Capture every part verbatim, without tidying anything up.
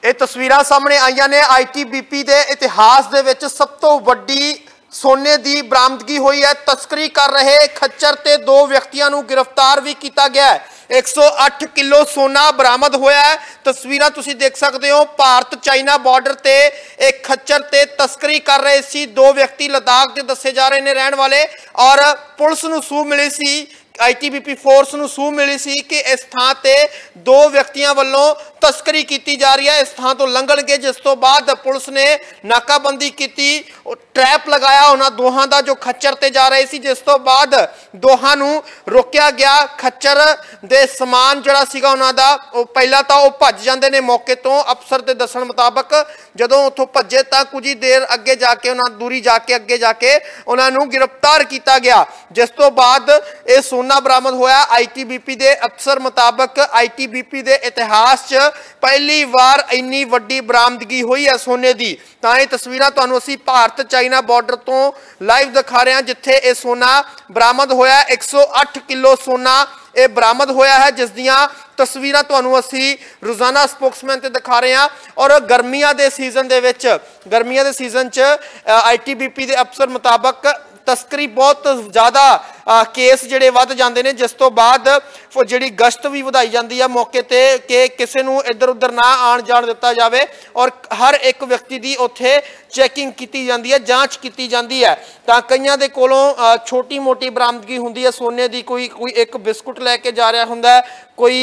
ਇਹ ਤਸਵੀਰਾਂ ਸਾਹਮਣੇ ਆਈਆਂ ਨੇ आई टी बी पी ਦੇ ਇਤਿਹਾਸ ਦੇ ਵਿੱਚ ਸਭ ਤੋਂ ਵੱਡੀ सोने की बरामदगी हुई है। तस्करी कर रहे खच्चर ते दो व्यक्तियों को गिरफ्तार भी किया गया है। एक सौ अठ किलो सोना बरामद होया है। तस्वीरां तुसी देख सकते हो, भारत चाइना बॉर्डर ते एक खच्चर ते तस्करी कर रहे सी दो व्यक्ति लद्दाख के दसे जा रहे ने रहने वाले, और पुलिस नूं सूह मिली सी, I T B P force नूं सूह मिली सी कि इस थां ते दो व्यक्तियों वालों तस्करी की जा रही है। इस थां तो लंघण गए, जिस तो बाद पुलिस ने नाकाबंदी की, ट्रैप लगाया उन्होंने दोहां दा जो खच्चर ते जा रहे सी, जिस तो बाद दोहां नूं रोकिया गया। खच्चर दे समान जिहड़ा सीगा उन्हां दा पहला तो वह भज जांदे ने मौके तो। अफसर के दस्सण मुताबक जदों उत्थों भजे तो कुछ ही देर अगे जाके उन्होंने दूरी जाके अगे जाके उन्होंने गिरफ्तार किया गया, जिस तो बाद ये सोना बरामद होया। आई टी बी पी के अफसर मुताबक आई टी बी पी के इतिहास च पहली बार इन्नी वड्डी बरामदगी हुई है सोने की। तो ये तस्वीरां तुहानूं असीं भारत चाइना बॉर्डर तो लाइव दिखा रहे हैं, जिथे ये सोना बरामद होया। एक सौ अठ किलो सोना ये बरामद होया है, जिस दियां तस्वीरां तुहानूं असीं रोजाना स्पोक्समैन ते दिखा रहे हैं। और गर्मियां दे सीजन दे विच गर्मियां दे सीजन च आई टी बी पी के अफसर मुताबक तस्करी बहुत ज़्यादा केस जिहड़े वध जांदे ने, जिस तो बाद जिहड़ी गश्त भी वधाई जाती है मौके ते कि किसी नूं इधर उधर ना आण जाण दिता जाए, और हर एक व्यक्ति की उत्थे चैकिंग की जाती है, जांच की जाती है। तो कईयां दे कोलों छोटी मोटी बरामदगी हुंदी है सोने की, कोई कोई एक बिस्कुट लैके जा रहा हुंदा, कोई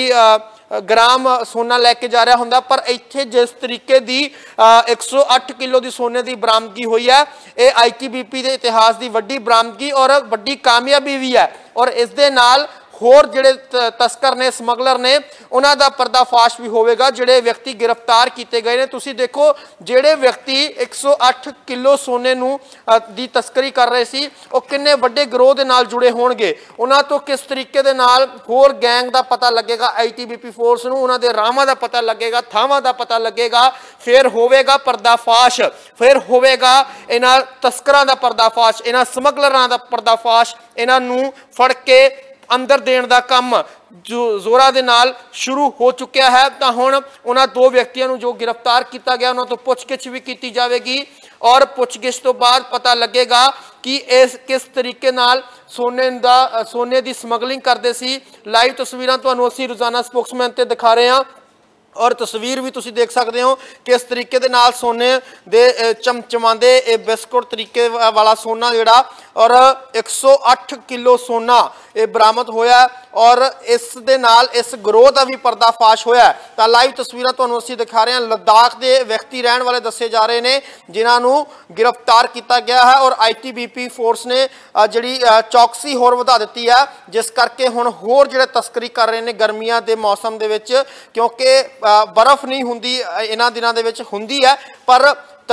ग्राम सोना लैके जा रहा होंगे, पर इत्थे जिस तरीके की एक सौ अठ किलो की सोने की बरामदगी हुई है, ये आई टी बी पी के इतिहास की वड्डी बरामदगी और वड्डी कामयाबी भी है। और इस दे नाल होर जिहड़े तस्कर ने, समगलर ने, उन्हां दा पर्दाफाश भी होवेगा। जिहड़े व्यक्ति गिरफ्तार किए गए ने, तुसीं देखो जिहड़े व्यक्ति एक सौ अठ किलो सोने नूं दी तस्करी कर रहे सी, वो किन्ने वड्डे गिरोह दे नाल जुड़े होणगे, उन्हां तो किस तरीके दे नाल होर गैंग दा पता लगेगा I T B P force नूं, उन्हां दे राहां दा पता लगेगा, थावां दा पता लगेगा, फिर होवेगा पर्दाफाश, फिर होवेगा इन्हां तस्करां दा पर्दाफाश, इन्हां समगलरां दा पर्दाफाश, इन्हां नूं फड़ के अंदर देण दा काम जो जोरा दे नाल शुरू हो चुका है। तो हुण उन्हां दो व्यक्तियों को जो गिरफ्तार किया गया, उन्हां तो पुछगिछ भी की जाएगी, और पुछगिछ तो बाद पता लगेगा कि इस किस तरीके नाल सोने दा सोने की समगलिंग करते सी। लाइव तस्वीरां तुहानूं असीं रोजाना स्पोक्समैन ते दिखा रहे हैं, और तस्वीर भी तुसीं देख सकते हो किस तरीके दे नाल सोने दे चमचमांदे बिस्कुट तरीके वाला सोना जिहड़ा, और एक सौ अठ किलो सोना ये बरामद होया, और इस दे नाल इस गिरोह का भी पर्दाफाश होया। तो लाइव तस्वीरां तुहानूं असीं दिखा रहे हैं। लद्दाख के व्यक्ति रहने वाले दसे जा रहे हैं, जिन्होंने गिरफ्तार किया गया है, और I T B P force ने जिहड़ी चौकसी होर वधा दी है, जिस करके हुण होर जिहड़े तस्करी कर रहे हैं गर्मियां के मौसम दे विच, क्योंकि बर्फ नहीं हुंदी इन्हां दिनां दे विच हुंदी है, पर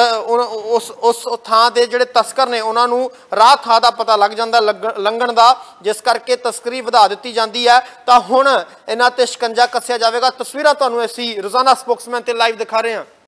उस उस थां दे जिहड़े तस्कर ने उन्होंने राह थां दा पता लग जांदा लंघण दा, जिस करके तस्करी वधा दी जाती है। तो हुण इन्हां ते शिकंजा कस्सिया जाएगा। तस्वीरां तुहानूं असीं रोजाना स्पोक्समैन ते लाइव दिखा रहे हैं।